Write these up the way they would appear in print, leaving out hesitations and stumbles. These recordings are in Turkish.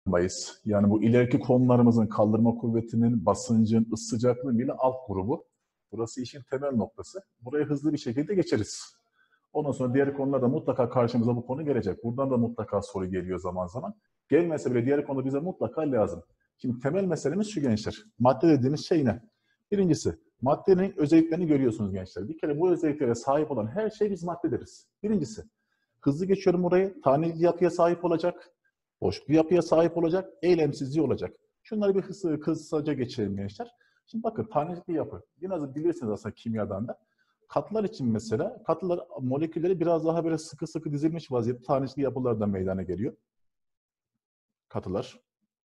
kullanmayız. Yani bu ileriki konularımızın kaldırma kuvvetinin, basıncın, ısı sıcaklığın bile alt grubu. Burası işin temel noktası. Buraya hızlı bir şekilde geçeriz. Ondan sonra diğer konularda mutlaka karşımıza bu konu gelecek. Buradan da mutlaka soru geliyor zaman zaman. Gelmese bile diğer konu bize mutlaka lazım. Şimdi temel meselemiz şu gençler. Madde dediğimiz şey ne? Birincisi, maddenin özelliklerini görüyorsunuz gençler. Bir kere bu özelliklere sahip olan her şey biz madde deriz. Birincisi, hızlı geçiyorum burayı. Taneli yapıya sahip olacak. Boşluklu yapıya sahip olacak. Eylemsizliği olacak. Şunları bir kısaca geçelim gençler. Şimdi bakın tanelikli yapı. Biraz bilirsiniz aslında kimyadan da. Katılar için mesela, katılar molekülleri biraz daha böyle sıkı sıkı dizilmiş vaziyette tanecikli yapılardan meydana geliyor. Katılar.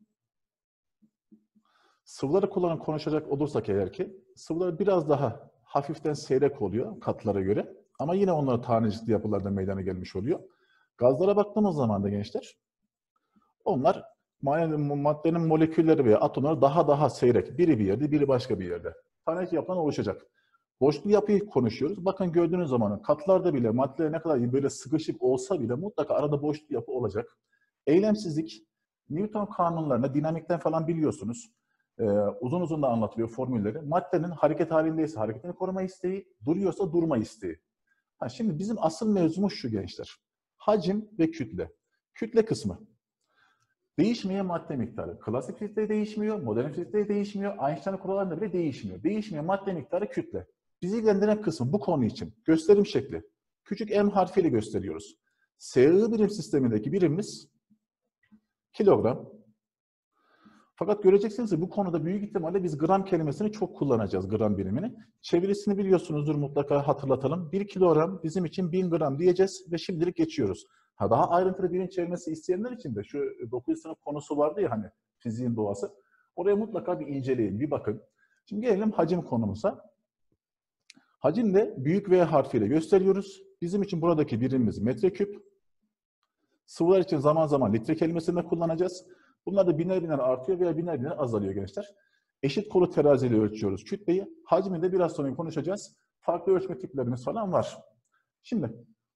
Sıvıları konuşacak olursak eğer ki, sıvılar biraz daha hafiften seyrek oluyor katılara göre. Ama yine onlar tanecikli yapılardan meydana gelmiş oluyor. Gazlara baktığımız zaman da gençler, onlar maddenin molekülleri veya atomları daha seyrek. Biri bir yerde, biri başka bir yerde. Tanecik yapıdan oluşacak. Boşluklu yapıyı konuşuyoruz. Bakın gördüğünüz zaman katılarda bile maddeler ne kadar böyle sıkışık olsa bile mutlaka arada boşluklu yapı olacak. Eylemsizlik, Newton kanunlarına, dinamikten falan biliyorsunuz. Uzun da anlatılıyor formülleri. Maddenin hareket halindeyse hareketini koruma isteği, duruyorsa durma isteği. Şimdi bizim asıl mevzumuz şu gençler. Hacim ve kütle. Kütle kısmı. Değişmeyen madde miktarı. Klasik fizikte değişmiyor, modern fizikte değişmiyor, Einstein kurallarında bile değişmiyor. Değişmeyen madde miktarı kütle. Bizi ilgilendiren kısmı bu konu için gösterim şekli. Küçük m harfiyle gösteriyoruz. SI birim sistemindeki birimimiz kilogram. Fakat göreceksiniz ki bu konuda büyük ihtimalle biz gram kelimesini çok kullanacağız, gram birimini. Çevirisini biliyorsunuzdur, mutlaka hatırlatalım. 1 kilogram bizim için 1000 gram diyeceğiz ve şimdilik geçiyoruz. Daha ayrıntılı bilinç çevirmesi isteyenler için de şu 9. sınıf konusu vardı ya hani fiziğin doğası. Oraya mutlaka bir inceleyin, bir bakın. Şimdi gelelim hacim konumuza. Hacim de büyük V harfiyle gösteriyoruz. Bizim için buradaki birimimiz metreküp. Sıvılar için zaman zaman litre kelimesini de kullanacağız. Bunlar da biner artıyor veya biner azalıyor gençler. Eşit kolu teraziyle ölçüyoruz kütleyi. Hacmi de biraz sonra konuşacağız. Farklı ölçme tiplerimiz falan var. Şimdi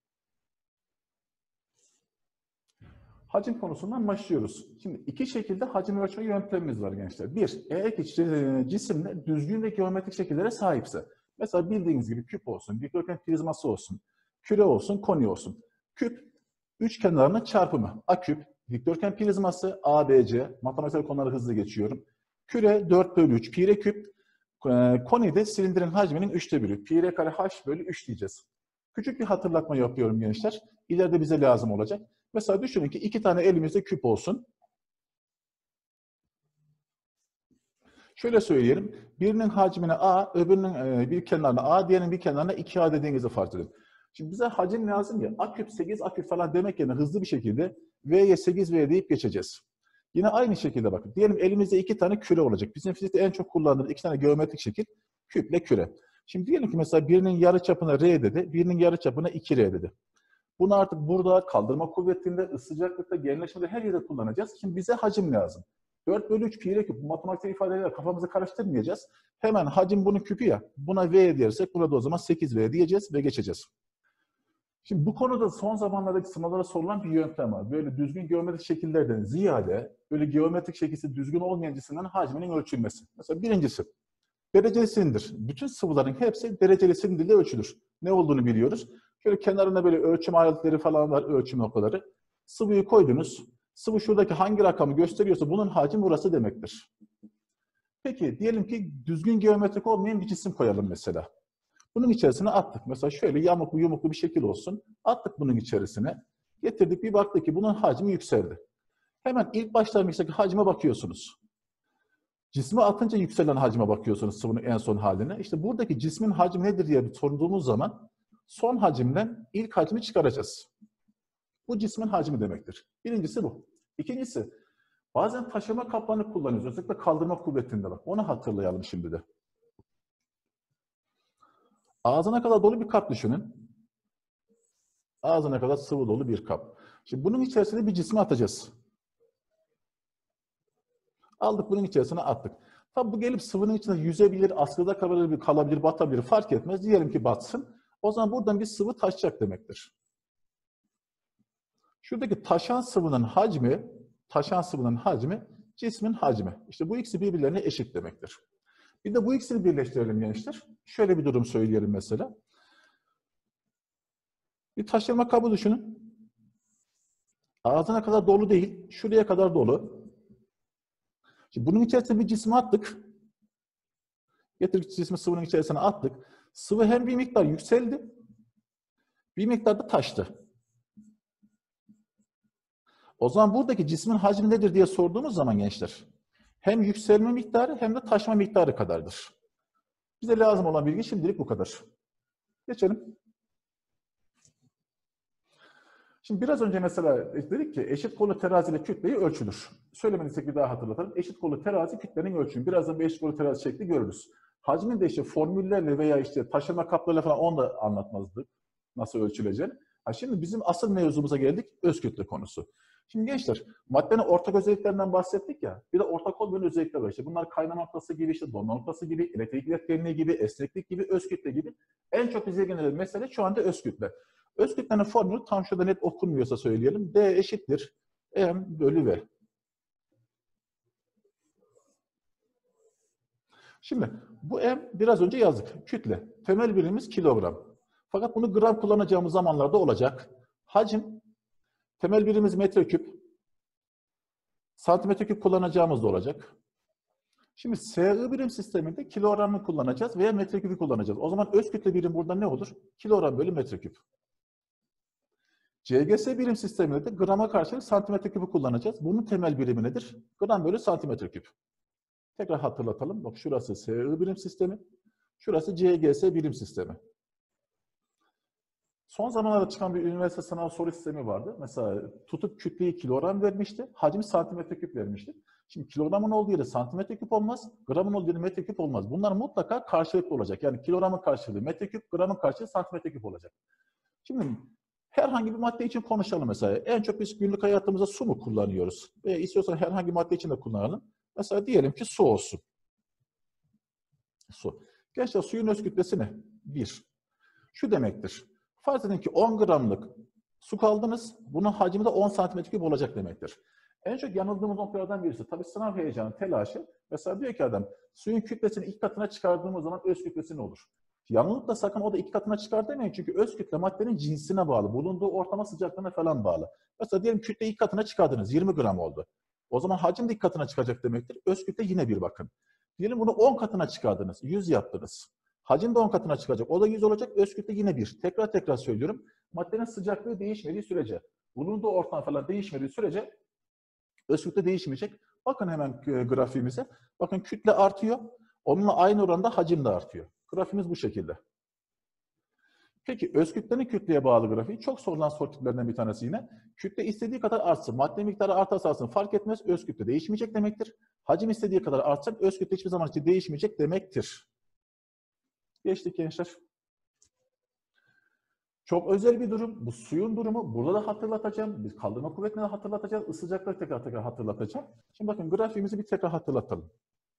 hacim konusundan başlıyoruz. Şimdi iki şekilde hacim ölçme yöntemimiz var gençler. Bir, eğer ki cisimler düzgün ve geometrik şekillere sahipse. Mesela bildiğiniz gibi küp olsun, dikdörtgen prizması olsun, küre olsun, koni olsun. Küp, üç kenarının çarpımı. A küp, dikdörtgen prizması, ABC, matematiksel konuları hızlı geçiyorum. Küre 4/3, pi r küp, koni de silindirin hacminin 1/3. Pi r kare h bölü 3 diyeceğiz. Küçük bir hatırlatma yapıyorum gençler. İleride bize lazım olacak. Mesela düşünün ki iki tane elimizde küp olsun. Şöyle söyleyelim. Birinin hacmine A, öbürünün bir kenarına A, diğerinin bir kenarına 2A dediğinizi farz edin. Şimdi bize hacim lazım ya. A küp 8, A küp falan demek yerine hızlı bir şekilde V'ye 8V deyip geçeceğiz. Yine aynı şekilde bakın. Diyelim elimizde iki tane küre olacak. Bizim fizikte en çok kullandığımız iki tane geometrik şekil küple küre. Şimdi diyelim ki mesela birinin yarıçapına R dedi, birinin yarıçapına 2R dedi. Bunu artık burada kaldırma kuvvetinde, ısı sıcaklıkta, genleşmede her yerde kullanacağız. Şimdi bize hacim lazım. 4/3 pi r küp. Bu matematiksel ifadelerle kafamızı karıştırmayacağız. Hemen hacim bunun küpü ya. Buna V dersek burada o zaman 8V diyeceğiz ve geçeceğiz. Şimdi bu konuda son zamanlardaki sınavlara sorulan bir yöntem var. Böyle düzgün geometrik şekillerden ziyade böyle geometrik şekilde düzgün olmayan cisimlerin hacminin ölçülmesi. Mesela birincisi dereceli silindir. Bütün sıvıların hepsi dereceli silindirle ölçülür. Ne olduğunu biliyoruz. Şöyle kenarında böyle ölçüm aletleri falan var, ölçüm noktaları. Sıvıyı koydunuz. Sıvı şuradaki hangi rakamı gösteriyorsa bunun hacmi burası demektir. Peki diyelim ki düzgün geometrik olmayan bir cisim koyalım mesela. Bunun içerisine attık. Mesela şöyle yumuklu bir şekil olsun. Attık bunun içerisine. Getirdik bir baktık ki bunun hacmi yükseldi. Hemen ilk başlangıçtaki hacme bakıyorsunuz. Cisme atınca yükselen hacme bakıyorsunuz sıvının en son haline. İşte buradaki cismin hacmi nedir diye sorduğumuz zaman son hacimden ilk hacmi çıkaracağız. Bu cismin hacmi demektir. Birincisi bu. İkincisi, bazen taşıma kaplarını kullanıyoruz. Özellikle kaldırma kuvvetinde bak. Onu hatırlayalım şimdi de. Ağzına kadar dolu bir kap düşünün. Ağzına kadar sıvı dolu bir kap. Şimdi bunun içerisine bir cismi atacağız. Aldık bunun içerisine attık. Tabi bu gelip sıvının içinde yüzebilir, askıda kalabilir, batabilir fark etmez. Diyelim ki batsın. O zaman buradan bir sıvı taşacak demektir. Şuradaki taşan sıvının hacmi taşan sıvının hacmi, cismin hacmi. İşte bu ikisi birbirlerine eşit demektir. Bir de bu ikisini birleştirelim gençler. Şöyle bir durum söyleyelim mesela. Bir taşırma kabı düşünün. Ağzına kadar dolu değil, şuraya kadar dolu. Şimdi bunun içerisine bir cismi attık. Getirdik cismi sıvının içerisine attık. Sıvı hem bir miktar yükseldi, bir miktar da taştı. O zaman buradaki cismin hacmi nedir diye sorduğumuz zaman gençler, hem yükselme miktarı hem de taşma miktarı kadardır. Bize lazım olan bilgi şimdilik bu kadar. Geçelim. Şimdi biraz önce mesela dedik ki eşit kolu teraziyle kütleyi ölçülür. Söylemediysek bir daha hatırlatalım. Eşit kolu terazi kütlenin ölçümü. Birazdan bir eşit kolu terazi şekli görürüz. Hacmin de işte formüllerle veya işte taşıma kaplarıyla falan onu da anlatmazdık. Nasıl ölçüleceğini. Şimdi bizim asıl mevzumuza geldik. Öz kütle konusu. Şimdi gençler, maddenin ortak özelliklerinden bahsettik ya. Bir de ortak olmayan özellikler var. İşte bunlar kaynama noktası gibi, işte donma noktası gibi, elektrik iletkenliği gibi, esneklik gibi, öz kütle gibi. En çok bize ilgilenen mesele şu anda öz kütle. Öz kütlenin formülü tam şurada net okunmuyorsa söyleyelim. D eşittir M bölü V. Şimdi bu M biraz önce yazdık. Kütle. Temel birimimiz kilogram. Fakat bunu gram kullanacağımız zamanlarda olacak. Hacim. Temel birimimiz metreküp. Santimetre küp kullanacağımız da olacak. Şimdi SI birim sisteminde kilogramı kullanacağız veya metreküpü kullanacağız. O zaman öz kütle birim burada ne olur? Kilogram bölü metreküp. CGS birim sisteminde de grama karşılık santimetre küpü kullanacağız. Bunun temel birimi nedir? Gram bölü santimetre küp. Tekrar hatırlatalım. Bak şurası SI birim sistemi. Şurası CGS birim sistemi. Son zamanlarda çıkan bir üniversite sınav soru sistemi vardı. Mesela tutup kütleyi kilogram vermişti. Hacmi santimetre küp vermişti. Şimdi kilogramın olduğu yere santimetre küp olmaz. Gramın olduğu yere metre küp olmaz. Bunlar mutlaka karşılıklı olacak. Yani kilogramın karşılığı metre küp, gramın karşılığı santimetre küp olacak. Şimdi herhangi bir madde için konuşalım mesela. En çok biz günlük hayatımızda su mu kullanıyoruz? Ve istiyorsan herhangi madde için de kullanalım. Mesela diyelim ki su olsun. Su. Gençler suyun öz kütlesi ne? 1. Şu demektir. Farz edin ki 10 gramlık su kaldınız. Bunun hacmi de 10 santimetre küp olacak demektir. En çok yanıldığımız noktalardan birisi. Tabii sınav heyecanı, telaşı. Mesela diyor ki adam suyun kütlesini 2 katına çıkardığımız zaman öz kütlesi ne olur? Yanılıp da sakın o da 2 katına çıkar demeyin. Çünkü öz kütle maddenin cinsine bağlı. Bulunduğu ortama sıcaklığına falan bağlı. Mesela diyelim kütle 2 katına çıkardınız. 20 gram oldu. O zaman hacim de 2 katına çıkacak demektir. Öz kütle yine bir bakın. Diyelim bunu 10 katına çıkardınız. 100 yaptınız. Hacim de 10 katına çıkacak. O da 100 olacak. Öz kütle yine 1. Tekrar söylüyorum. Maddenin sıcaklığı değişmediği sürece, bulunduğu ortam falan değişmediği sürece öz kütle değişmeyecek. Bakın hemen grafiğimize. Bakın kütle artıyor. Onunla aynı oranda hacim de artıyor. Grafiğimiz bu şekilde. Peki öz kütlenin kütleye bağlı grafiği çok sorulan soru tiplerinden bir tanesi yine. Kütle istediği kadar artsın. Madde miktarı artarsa artsın fark etmez. Öz kütle değişmeyecek demektir. Hacim istediği kadar artacak. Öz kütle hiçbir zaman için değişmeyecek demektir. Geçtik gençler. Çok özel bir durum. Bu suyun durumu. Burada da hatırlatacağım. Biz kaldırma kuvvetini de hatırlatacağız. Isıcakları tekrar hatırlatacağım. Şimdi bakın grafiğimizi bir tekrar hatırlatalım.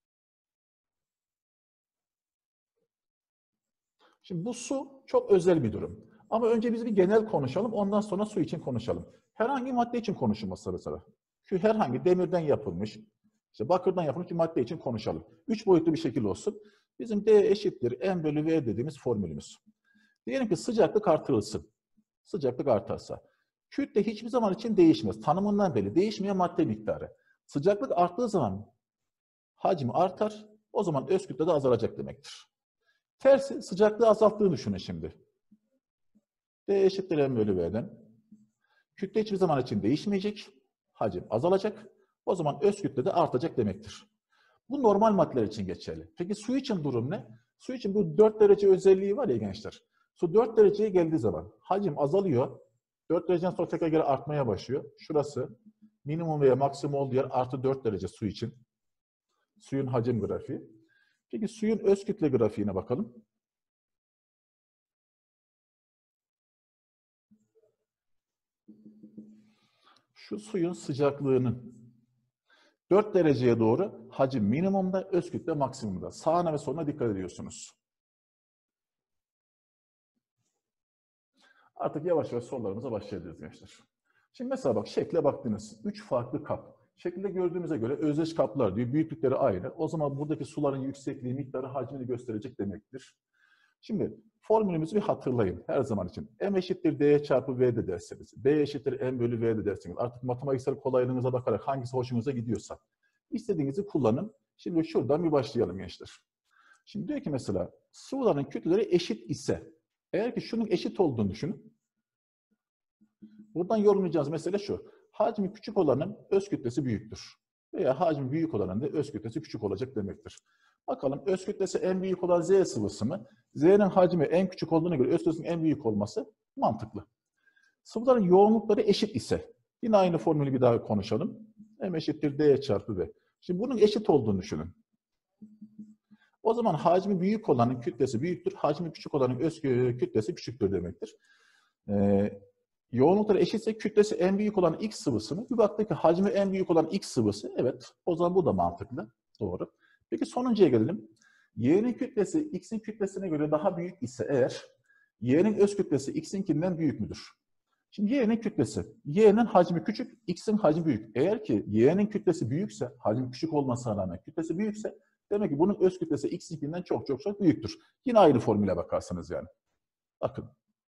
Şimdi bu su çok özel bir durum. Ama önce biz bir genel konuşalım. Ondan sonra su için konuşalım. Herhangi madde için konuşulması mesela. Şu herhangi demirden yapılmış, işte bakırdan yapılmış bir madde için konuşalım. 3 boyutlu bir şekil olsun. Bizim D eşittir M bölü V dediğimiz formülümüz. Diyelim ki sıcaklık artırılsın. Sıcaklık artarsa. Kütle hiçbir zaman için değişmez. Tanımından belli. Değişmeyen madde miktarı. Sıcaklık arttığı zaman hacim artar. O zaman öz kütle de azalacak demektir. Tersi sıcaklığı azalttığını düşünün şimdi. D eşittir M bölü V'den. Kütle hiçbir zaman için değişmeyecek. Hacim azalacak. O zaman öz kütle de artacak demektir. Bu normal maddeler için geçerli. Peki su için durum ne? Su için bu 4 derece özelliği var ya gençler. Su 4 dereceye geldiği zaman hacim azalıyor. 4 dereceden sonra tekrar geri artmaya başlıyor. Şurası minimum veya maksimum olduğu yer artı 4 derece su için. Suyun hacim grafiği. Peki suyun öz kütle grafiğine bakalım. Şu suyun sıcaklığının 4 dereceye doğru hacim minimumda, öz kütle maksimumda. Sağına ve soluna dikkat ediyorsunuz. Artık yavaş yavaş sorularımıza başlayabiliriz gençler. Şimdi mesela bak şekle baktınız. 3 farklı kap. Şekilde gördüğümüze göre özdeş kaplar diyor. Büyüklükleri aynı. O zaman buradaki suların yüksekliği, miktarı, hacmini gösterecek demektir. Şimdi formülümüzü bir hatırlayın her zaman için. M eşittir D çarpı V de derseniz, B eşittir M bölü V de derseniz, artık matematiksel kolaylığınıza bakarak hangisi hoşunuza gidiyorsa istediğinizi kullanın. Şimdi şuradan bir başlayalım gençler. Şimdi diyor ki mesela sıvıların kütleleri eşit ise, eğer ki şunun eşit olduğunu düşünün. Buradan yorumlayacağız mesele şu. Hacmi küçük olanın öz kütlesi büyüktür. Veya hacmi büyük olanın da öz kütlesi küçük olacak demektir. Bakalım öz kütlesi en büyük olan Z sıvısı mı? Z'nin hacmi en küçük olduğuna göre öz kütlesinin en büyük olması mantıklı. Sıvıların yoğunlukları eşit ise, yine aynı formülü bir daha konuşalım. M eşittir D çarpı V. Şimdi bunun eşit olduğunu düşünün. O zaman hacmi büyük olanın kütlesi büyüktür, hacmi küçük olanın öz kütlesi küçüktür demektir. Yoğunlukları eşitse kütlesi en büyük olan X sıvısı mı? Bir baktık ki hacmi en büyük olan X sıvısı. Evet, o zaman bu da mantıklı. Doğru. Peki sonuncuya gelelim. Y'nin kütlesi X'in kütlesine göre daha büyük ise eğer, Y'nin öz kütlesi X'inkinden büyük müdür? Şimdi Y'nin kütlesi, Y'nin hacmi küçük, X'in hacmi büyük. Eğer ki Y'nin kütlesi büyükse, hacmi küçük olmasına rağmen kütlesi büyükse, demek ki bunun öz kütlesi X'inkinden çok çok çok büyüktür. Yine aynı formüle bakarsınız yani. Bakın.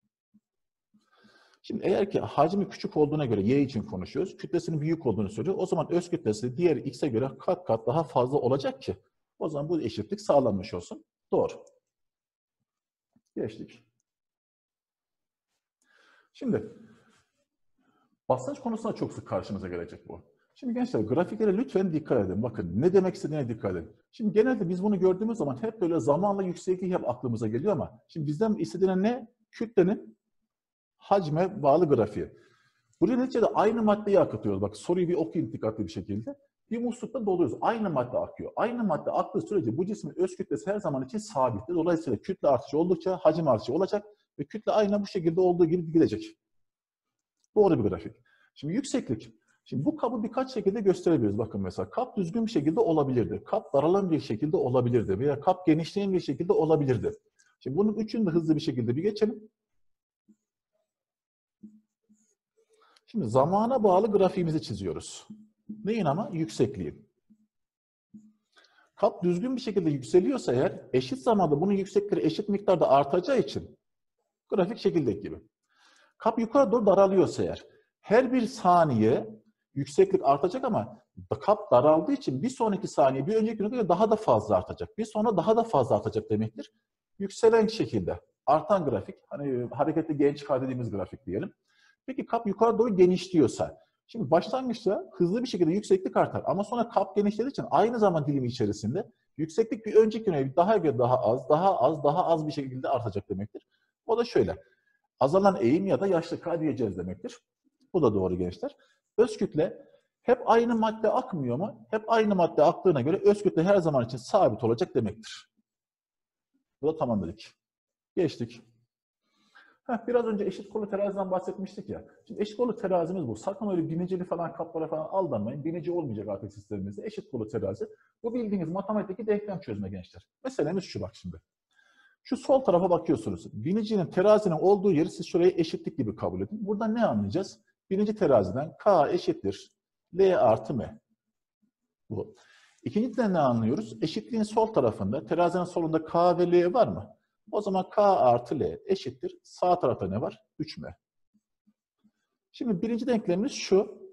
Şimdi eğer ki hacmi küçük olduğuna göre Y için konuşuyoruz, kütlesinin büyük olduğunu söylüyor. O zaman öz kütlesi diğer X'e göre kat kat daha fazla olacak ki o zaman bu eşitlik sağlanmış olsun. Doğru. Geçtik. Şimdi basınç konusunda çok sık karşımıza gelecek bu. Şimdi gençler grafiklere lütfen dikkat edin. Bakın ne demek istediğine dikkat edin. Şimdi genelde biz bunu gördüğümüz zaman hep böyle zamanla yükseklik hep aklımıza geliyor ama şimdi bizden istediğine ne? Kütlenin hacme bağlı grafiği. Buraya neticede aynı maddeyi akıtıyoruz. Bak soruyu bir okuyun dikkatli bir şekilde. Bir muslukta doluyoruz. Aynı madde akıyor. Aynı madde aktığı sürece bu cismin öz kütlesi her zaman için sabittir. Dolayısıyla kütle artışı oldukça hacim artışı olacak ve kütle aynen bu şekilde olduğu gibi gidecek. Doğru bir grafik. Şimdi yükseklik. Şimdi bu kabı birkaç şekilde gösterebiliriz. Bakın mesela kap düzgün bir şekilde olabilirdi. Kap daralan bir şekilde olabilirdi. Veya kap genişleyen bir şekilde olabilirdi. Şimdi bunun üçünü de hızlı bir şekilde bir geçelim. Şimdi zamana bağlı grafiğimizi çiziyoruz. Neyin ama? Yüksekliğin. Kap düzgün bir şekilde yükseliyorsa eğer, eşit zamanda bunun yükseklikleri eşit miktarda artacağı için grafik şekildeki gibi. Kap yukarı doğru daralıyorsa eğer, her bir saniye yükseklik artacak ama kap daraldığı için bir sonraki saniye bir önceki göre daha da fazla artacak. Bir sonra daha da fazla artacak demektir. Yükselen şekilde artan grafik, hani hareketli genç dediğimiz grafik diyelim. Peki kap yukarı doğru genişliyorsa, şimdi başlangıçta hızlı bir şekilde yükseklik artar ama sonra kap genişlediği için aynı zaman dilimi içerisinde yükseklik bir önceki güne daha az bir şekilde artacak demektir. O da şöyle, azalan eğim ya da yaşlı K diyeceğiz demektir. Bu da doğru gençler. Öz kütle hep aynı madde akmıyor mu? Hep aynı madde aktığına göre öz kütle her zaman için sabit olacak demektir. Bu da tamam dedik. Geçtik. Biraz önce eşit kolu teraziden bahsetmiştik ya. Şimdi eşit kolu terazimiz bu. Sakın öyle binicili falan kaplara falan aldanmayın. Binici olmayacak artık sistemimizde. Eşit kolu terazi. Bu bildiğiniz matematikteki denklem çözme gençler. Meselemiz şu bak şimdi. Şu sol tarafa bakıyorsunuz. Binicinin terazinin olduğu yeri siz şurayı eşitlik gibi kabul edin. Burada ne anlayacağız? Birinci teraziden K eşittir L artı M. Bu. İkinciden ne anlıyoruz? Eşitliğin sol tarafında, terazinin solunda K ve L var mı? O zaman K artı L eşittir. Sağ tarafta ne var? 3M. Şimdi birinci denklemimiz şu.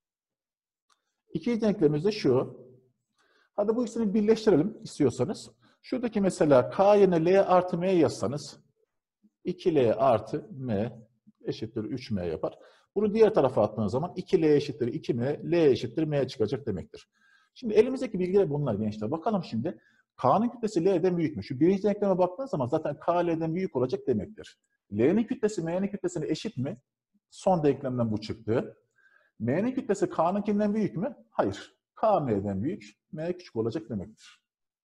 İkinci denklemimiz de şu. Hadi bu ikisini birleştirelim istiyorsanız. Şuradaki mesela K yerine L artı M yazsanız 2L artı M eşittir 3M yapar. Bunu diğer tarafa attığınız zaman 2L eşittir 2M, L eşittir M çıkacak demektir. Şimdi elimizdeki bilgiler bunlar gençler. Bakalım şimdi. K'nın kütlesi L'den büyük mü? Şu birinci denkleme baktığınız zaman zaten K L'den büyük olacak demektir. L'nin kütlesi M'nin kütlesine eşit mi? Son denklemden bu çıktı. M'nin kütlesi K'nınkinden büyük mü? Hayır. K M'den büyük, M küçük olacak demektir.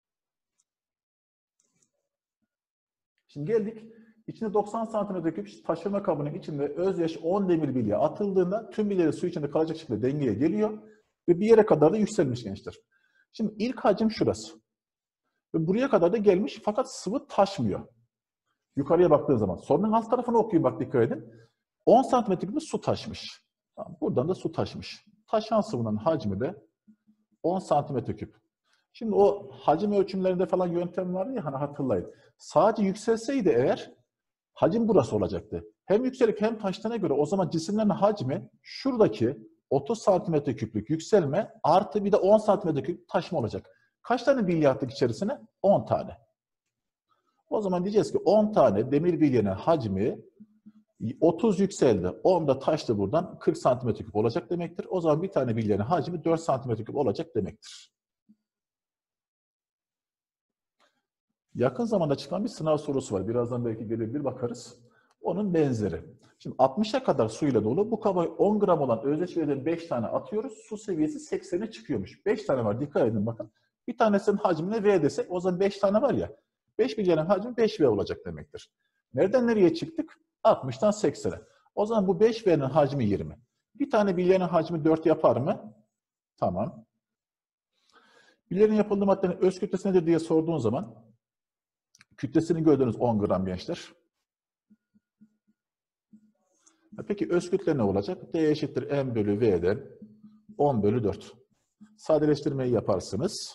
Şimdi geldik. İçinde 90 santimetre küp taşırma kabının içinde özdeş 10 demir bilye atıldığında tüm bilyeleri su içinde kalacak şekilde dengeye geliyor ve bir yere kadar da yükselmiş gençler. Şimdi ilk hacim şurası. Ve buraya kadar da gelmiş fakat sıvı taşmıyor. Yukarıya baktığın zaman. Sorunun alt tarafını okuyun bak dikkat edin. 10 santimetre gibi su taşmış. Tamam, buradan da su taşmış. Taşan sıvının hacmi de 10 santimetre küp. Şimdi o hacim ölçümlerinde falan yöntem vardı ya, hani hatırlayın. Sadece yükselseydi eğer hacim burası olacaktı. Hem yükselip hem taştığına göre o zaman cisimlerin hacmi şuradaki 30 santimetre küplük yükselme artı bir de 10 santimetre küp taşma olacak. Kaç tane bilye attık içerisine? 10 tane. O zaman diyeceğiz ki 10 tane demir bilyenin hacmi 30 yükseldi. 10 da taştı buradan 40 santimetre küp olacak demektir. O zaman bir tane bilyenin hacmi 4 santimetre küp olacak demektir. Yakın zamanda çıkan bir sınav sorusu var. Birazdan belki gelebilir, bakarız. Onun benzeri. Şimdi 60'a kadar suyla dolu. Bu kaba 10 gram olan özdeşlerden 5 tane atıyoruz. Su seviyesi 80'e çıkıyormuş. 5 tane var. Dikkat edin bakın. Bir tanesinin hacmine V desek o zaman 5 tane var ya. 5 bilyenin hacmi 5V olacak demektir. Nereden nereye çıktık? 60'tan 80'e. O zaman bu 5V'nin hacmi 20. Bir tane bilyenin hacmi 4 yapar mı? Tamam. Bilyenin yapıldığı maddenin öz kütlesi nedir diye sorduğun zaman kütlesini gördünüz 10 gram gençler. Peki öz kütle ne olacak? D eşittir M bölü V'den 10 bölü 4. Sadeleştirmeyi yaparsınız.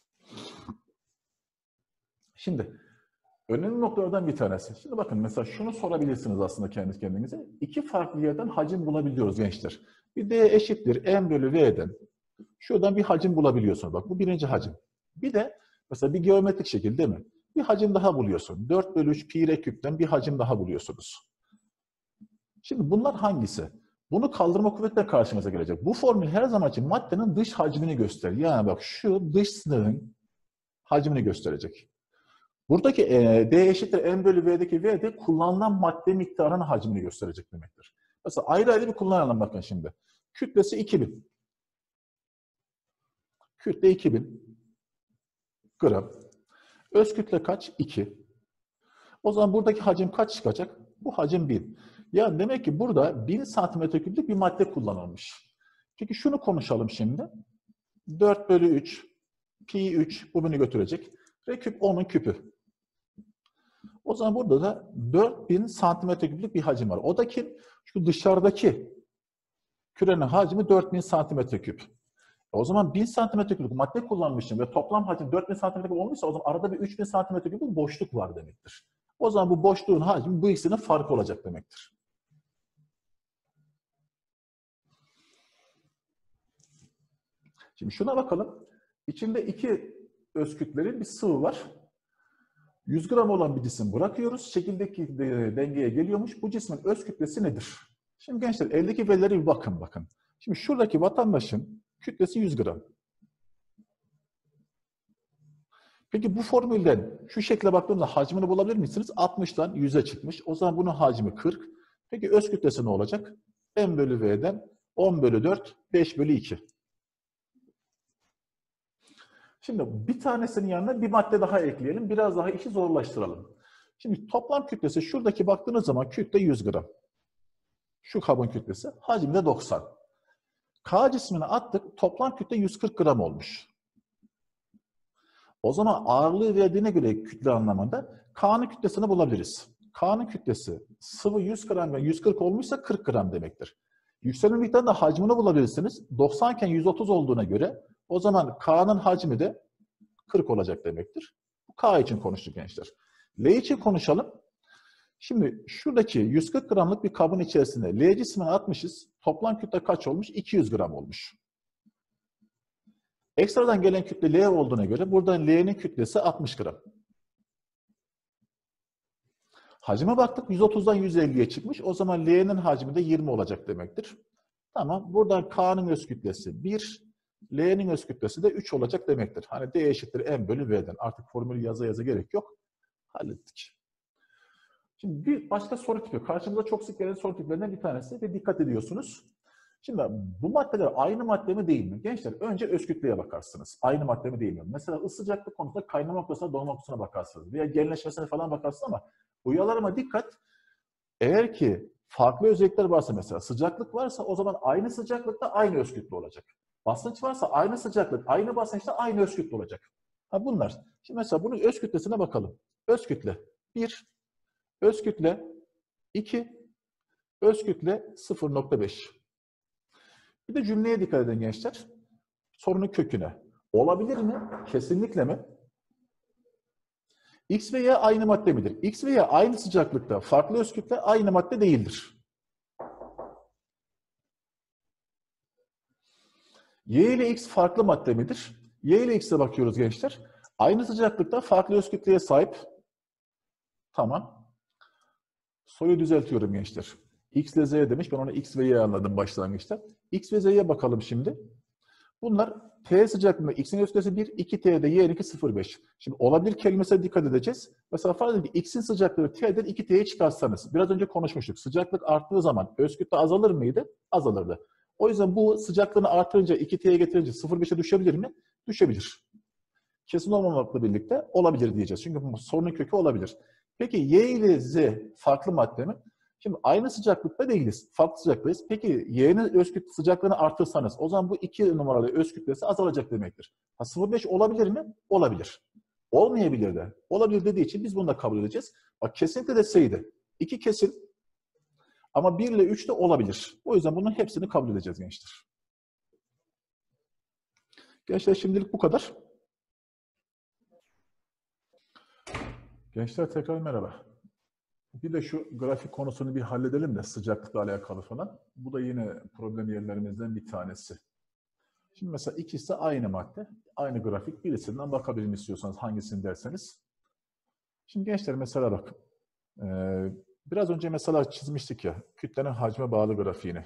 Şimdi önemli noktalardan bir tanesi. Şimdi bakın mesela şunu sorabilirsiniz aslında kendi kendinize. İki farklı yerden hacim bulabiliyoruz gençler. Bir D eşittir M bölü V'den. Şuradan bir hacim bulabiliyorsunuz. Bak bu birinci hacim. Bir de mesela bir geometrik şekil değil mi? Bir hacim daha buluyorsun. 4 bölü 3 pi r küpten bir hacim daha buluyorsunuz. Şimdi bunlar hangisi? Bunu kaldırma kuvvetle karşımıza gelecek. Bu formül her zaman için maddenin dış hacmini gösterir. Yani bak şu dış sınırın hacmini gösterecek. Buradaki D eşittir M bölü V'deki V de kullanılan madde miktarının hacmini gösterecek demektir. Mesela ayrı ayrı bir kullanalım bakın şimdi. Kütlesi 2000. Kütle 2000 gram. Öz kütle kaç? 2. O zaman buradaki hacim kaç çıkacak? Bu hacim 1000. Ya demek ki burada 1000 santimetre küplük bir madde kullanılmış. Peki şunu konuşalım şimdi. 4 bölü 3, pi 3 bu beni götürecek. R küp 10'un küpü. O zaman burada da 4000 santimetre küplük bir hacim var. O da kim? Şu dışarıdaki kürenin hacmi 4000 santimetre küp. O zaman 1000 santimetre küplük madde kullanmışım ve toplam hacim 4000 santimetre küp olmuşsa o zaman arada bir 3000 santimetre küplük boşluk var demektir. O zaman bu boşluğun hacmi bu ikisinin farkı olacak demektir. Şimdi şuna bakalım. İçinde iki öz kütleli bir sıvı var. 100 gram olan bir cisim bırakıyoruz. Şekildeki dengeye geliyormuş. Bu cismin öz kütlesi nedir? Şimdi gençler eldeki verilere bir bakın. Şimdi şuradaki vatandaşın kütlesi 100 gram. Peki bu formülden şu şekle baktığımda hacmini bulabilir misiniz? 60'tan 100'e çıkmış. O zaman bunun hacmi 40. Peki öz kütlesi ne olacak? M bölü V'den 10 bölü 4, 5 bölü 2. Şimdi bir tanesinin yanına bir madde daha ekleyelim. Biraz daha işi zorlaştıralım. Şimdi toplam kütlesi şuradaki baktığınız zaman kütle 100 gram. Şu kabın kütlesi. Hacmi de 90. K cismini attık. Toplam kütle 140 gram olmuş. O zaman ağırlığı verdiğine göre kütle anlamında K'nın kütlesini bulabiliriz. K'nın kütlesi sıvı 100 gram ve 140 olmuşsa 40 gram demektir. Yükselme miktarında hacmini bulabilirsiniz. 90 iken 130 olduğuna göre o zaman K'nın hacmi de 40 olacak demektir. K için konuştuk gençler. L için konuşalım. Şimdi şuradaki 140 gramlık bir kabın içerisinde L cismini atmışız. Toplam kütle kaç olmuş? 200 gram olmuş. Ekstradan gelen kütle L olduğuna göre buradan L'nin kütlesi 60 gram. Hacime baktık 130'dan 150'ye çıkmış. O zaman L'nin hacmi de 20 olacak demektir. Tamam. Buradan K'nın öz kütlesi 1, L'nin öz kütlesi de 3 olacak demektir. Hani D eşittir M bölü V'den. Artık formülü yaza gerek yok. Hallettik. Şimdi bir başka soru tipi. Karşımıza çok sık gelen soru tiplerinden bir tanesi ve dikkat ediyorsunuz. Şimdi bu maddeler aynı madde mi değil mi? Gençler önce öz kütleye bakarsınız. Aynı madde mi değil mi? Mesela ısı sıcaklık konusunda kaynama noktasına, donma noktasına bakarsınız. Veya genleşmesine falan bakarsınız ama uyarılarıma dikkat. Eğer ki farklı özellikler varsa mesela sıcaklık varsa o zaman aynı sıcaklıkta aynı öz kütle olacak. Basınç varsa aynı sıcaklık, aynı basınçta aynı öz kütle olacak. Ha bunlar. Şimdi mesela bunun öz kütlesine bakalım. Öz kütle 1, öz kütle 2, öz kütle 0,5. Bir de cümleye dikkat edin gençler. Sorunun köküne. Olabilir mi? Kesinlikle mi? X ve Y aynı madde midir? X ve Y aynı sıcaklıkta, farklı öz kütle aynı madde değildir. Y ile X farklı madde midir? Y ile X'e bakıyoruz gençler. Aynı sıcaklıkta farklı öz kütleye sahip. Tamam. Soruyu düzeltiyorum gençler. X ile Z demiş. Ben onu X ve Y anladım başlangıçta. X ve Z'ye bakalım şimdi. Bunlar T sıcaklığında X'in öz kütlesi 1, 2T'de Y'ninki 0,5. Şimdi olabilir kelimesine dikkat edeceğiz. Mesela farz edin ki X'in sıcaklığı T'den 2T'ye çıkarsanız. Biraz önce konuşmuştuk. Sıcaklık arttığı zaman öz kütle azalır mıydı? Azalırdı. O yüzden bu sıcaklığını artırınca 2T'ye getirince 0,5'e düşebilir mi? Düşebilir. Kesin olmamakla birlikte olabilir diyeceğiz. Çünkü bu sorunun kökü olabilir. Peki Y ile Z farklı madde mi? Şimdi aynı sıcaklıkta değiliz. Farklı sıcaklıktayız. Peki Y'nin öz kütle sıcaklığını artırsanız o zaman bu 2 numaralı öz kütlesi azalacak demektir. 0,5 olabilir mi? Olabilir. Olmayabilir de. Olabilir dediği için biz bunu da kabul edeceğiz. Bak kesinlikle deseydi. 2 kesin ama 1 ile 3 de olabilir. O yüzden bunun hepsini kabul edeceğiz gençler. Gençler şimdilik bu kadar. Gençler tekrar merhaba. Bir de şu grafik konusunu bir halledelim de sıcaklıkla alakalı falan. Bu da yine problem yerlerimizden bir tanesi. Şimdi mesela ikisi aynı madde, aynı grafik. Birisinden bakabilirim istiyorsanız hangisini derseniz. Şimdi gençler mesela bakın. Biraz önce mesela çizmiştik ya kütlenin hacme bağlı grafiğini.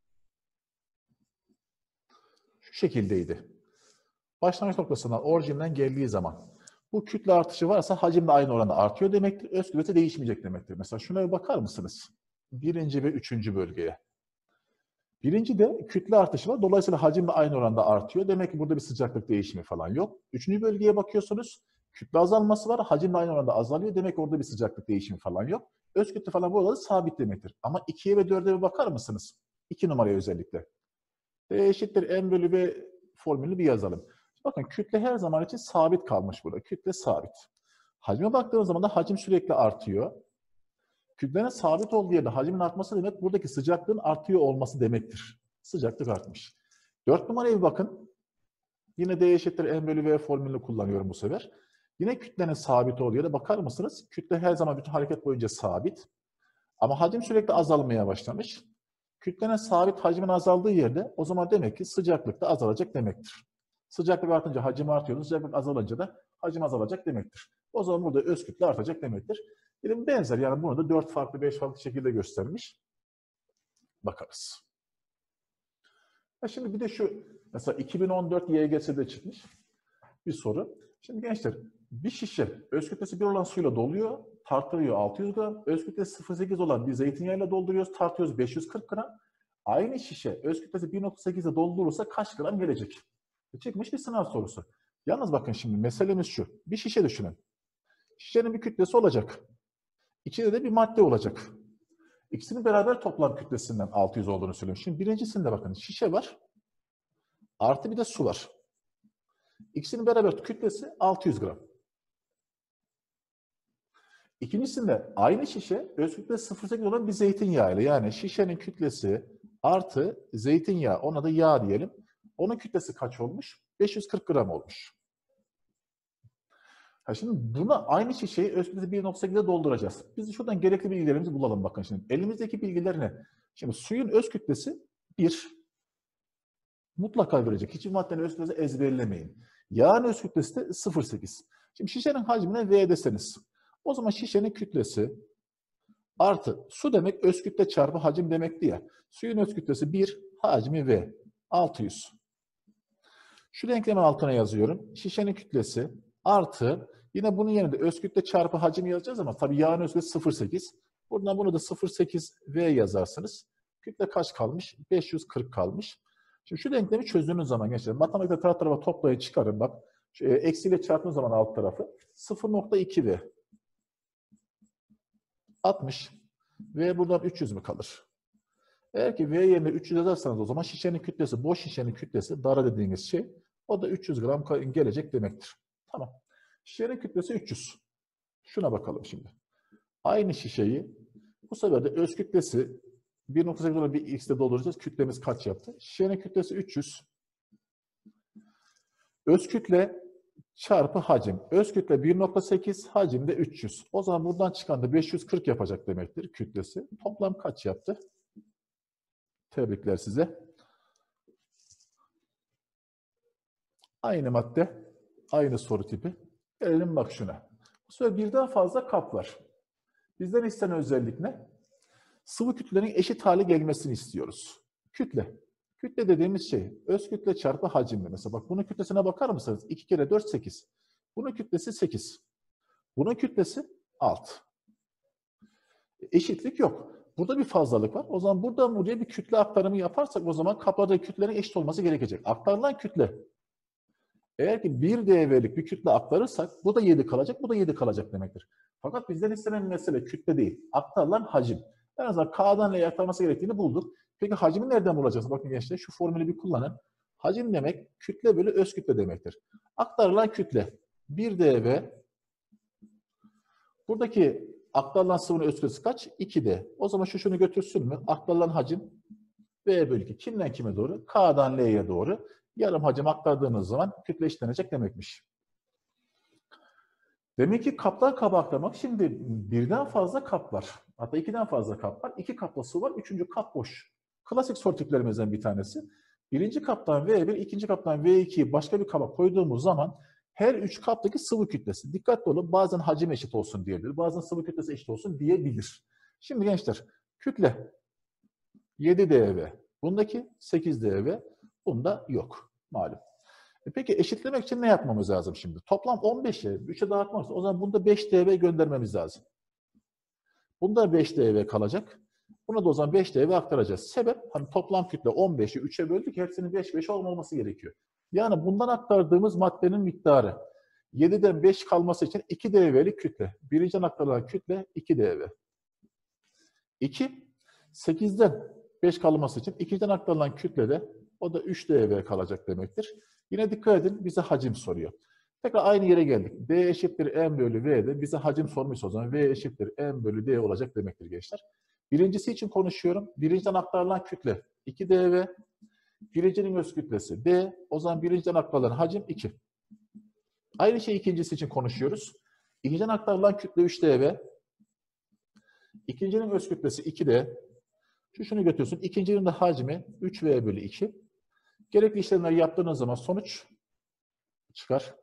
Şu şekildeydi. Başlangıç noktasından, orijinden geldiği zaman bu kütle artışı varsa hacim de aynı oranda artıyor demektir. Öz kütlesi değişmeyecek demektir. Mesela şuna bir bakar mısınız? Birinci ve üçüncü bölgeye. Birinci de kütle artışı var. Dolayısıyla hacim de aynı oranda artıyor. Demek ki burada bir sıcaklık değişimi falan yok. Üçüncü bölgeye bakıyorsunuz. Kütle azalması var. Hacim de aynı oranda azalıyor. Demek ki orada bir sıcaklık değişimi falan yok. Öz kütle falan bu arada sabit demektir. Ama 2'ye ve 4'e bir bakar mısınız? 2 numaraya özellikle. D eşittir M bölü B formülünü bir yazalım. Bakın kütle her zaman için sabit kalmış burada. Kütle sabit. Hacme baktığımız zaman da hacim sürekli artıyor. Kütlenin sabit olduğu yerde hacmin artması demek buradaki sıcaklığın artıyor olması demektir. Sıcaklık artmış. 4 numaraya bir bakın. Yine D eşittir M bölü V formülünü kullanıyorum bu sefer. Yine kütlenin sabit olduğu yere bakar mısınız? Kütle her zaman bütün hareket boyunca sabit. Ama hacim sürekli azalmaya başlamış. Kütlenin sabit hacmin azaldığı yerde o zaman demek ki sıcaklık da azalacak demektir. Sıcaklık artınca hacim artıyor, sıcaklık azalınca da hacim azalacak demektir. O zaman burada öz kütle artacak demektir. Bilim benzer yani bunu da 4 farklı 5 farklı şekilde göstermiş. Bakarız. Şimdi bir de şu mesela 2014 YGS'de çıkmış bir soru. Şimdi gençler bir şişe öz kütlesi 1 olan suyla doluyor, tartılıyor 600 gram. Öz kütlesi 0,8 olan bir zeytinyağıyla dolduruyoruz, tartıyoruz 540 gram. Aynı şişe öz kütlesi 1,8'e doldurursa kaç gram gelecek? Çıkmış bir sınav sorusu. Yalnız bakın şimdi meselemiz şu. Bir şişe düşünün. Şişenin bir kütlesi olacak. İçinde de bir madde olacak. İkisinin beraber toplam kütlesinden 600 olduğunu söylüyorum. Şimdi birincisinde bakın şişe var. Artı bir de su var. İkisinin beraber kütlesi 600 gram. İkincisinde aynı şişe öz kütlesi 0,8 olan bir zeytinyağı ile yani şişenin kütlesi artı zeytinyağı ona da yağ diyelim. Onun kütlesi kaç olmuş? 540 gram olmuş. Şimdi buna aynı şişeyi öz kütlesi 1,8'e dolduracağız. Biz şuradan gerekli bilgilerimizi bulalım bakın şimdi. Elimizdeki bilgiler ne? Şimdi suyun öz kütlesi 1. Mutlaka verecek. Hiçbir maddenin öz kütlesi ezberlemeyin. Yağın öz kütlesi de 0,8. Şimdi şişenin hacmine V deseniz. O zaman şişenin kütlesi artı su demek öz kütle çarpı hacim demekti ya. Suyun öz kütlesi 1, hacmi V. 600. Şu denklemin altına yazıyorum. Şişenin kütlesi artı yine bunun yerine öz kütle çarpı hacim yazacağız ama tabii yağın öz kütlesi 0,8. Buradan bunu da 0,8 V yazarsınız. Kütle kaç kalmış? 540 kalmış. Şimdi şu denklemi çözdüğünüz zaman gençler matematikte taraf tarafa toplayın çıkarın bak. Eksiyle çarptığınız zaman alt tarafı 0,2 V. 60. V buradan 300 mü kalır? Eğer ki V yerine 300 yazarsanız o zaman şişenin kütlesi, boş şişenin kütlesi, dara dediğimiz şey, o da 300 gram gelecek demektir. Tamam. Şişenin kütlesi 300. Şuna bakalım şimdi. Aynı şişeyi, bu sefer de öz kütlesi 1.8 olan bir x'te dolduracağız. Kütlemiz kaç yaptı? Şişenin kütlesi 300. Öz kütle çarpı hacim. Öz kütle 1.8, hacim de 300. O zaman buradan çıkan da 540 yapacak demektir kütlesi. Toplam kaç yaptı? Tebrikler size. Aynı madde, aynı soru tipi. Gelelim bak şuna. Bu sefer birden fazla kap var. Bizden istenen özellik ne? Sıvı kütlelerin eşit hale gelmesini istiyoruz. Kütle. Kütle dediğimiz şey öz kütle çarpı hacimli. Mesela bak bunun kütlesine bakar mısınız? 2 kere 4 8. Bunun kütlesi 8. Bunun kütlesi 6. Eşitlik yok. Burada bir fazlalık var. O zaman buradan buraya bir kütle aktarımı yaparsak o zaman kaplardaki kütlelerin eşit olması gerekecek. Aktarılan kütle. Eğer ki 1 dV'lik bir kütle aktarırsak bu da 7 kalacak, bu da 7 kalacak demektir. Fakat bizden istenen mesele kütle değil. Aktarılan hacim. En azından K'dan L'ye aktarması gerektiğini bulduk. Peki hacmi nereden bulacağız? Bakın gençler şu formülü bir kullanın. Hacim demek kütle bölü öz kütle demektir. Aktarılan kütle 1 dV. Buradaki aktarılan sıvının öz kütlesi kaç? 2D. O zaman şunu götürsün mü? Aktarılan hacim V bölü 2. Kimden kime doğru? K'dan L'ye doğru. Yarım hacim aktardığınız zaman kütle eşitlenecek demekmiş. Demek ki kaplar kaba aktarmak. Şimdi birden fazla kap var. Hatta 2'den fazla kap var. 2 kapla su var. 3. kap boş. Klasik soru tiplerimizden bir tanesi. Birinci kaptan V1, ikinci kaptan V2'yi başka bir kaba koyduğumuz zaman her 3 kaptaki sıvı kütlesi. Dikkatli olun, bazen hacim eşit olsun diyebilir. Bazen sıvı kütlesi eşit olsun diyebilir. Şimdi gençler, kütle 7 dV. Bundaki 8 dV. Bunda yok. Malum. Peki eşitlemek için ne yapmamız lazım şimdi? Toplam 15'e 3'e dağıtmak için o zaman bunda 5 dV göndermemiz lazım. Bunda 5 dV kalacak. Buna da o zaman 5 dV aktaracağız. Sebep hani toplam kütle 15'i 3'e böldük. Hepsinin 5 olması gerekiyor. Yani bundan aktardığımız maddenin miktarı 7'den 5 kalması için 2 dV'lik kütle. Birinciden aktarılan kütle 2 dV. 2, 8'den 5 kalması için ikinciden aktarılan kütlede o da 3 dV kalacak demektir. Yine dikkat edin, bize hacim soruyor. Tekrar aynı yere geldik. D eşittir M bölü V'de bize hacim sormuş o zaman. V eşittir M bölü D olacak demektir gençler. Birincisi için konuşuyorum. Birinciden aktarılan kütle 2 dV. Birincinin öz kütlesi D. O zaman birinciden aktarılan hacim 2. Aynı şey ikincisi için konuşuyoruz. İkinciden aktarılan kütle 3 dV. İkincinin öz kütlesi 2D. Şunu götürsün. İkincinin de hacmi 3V bölü 2. Gerekli işlemleri yaptığınız zaman sonuç çıkar.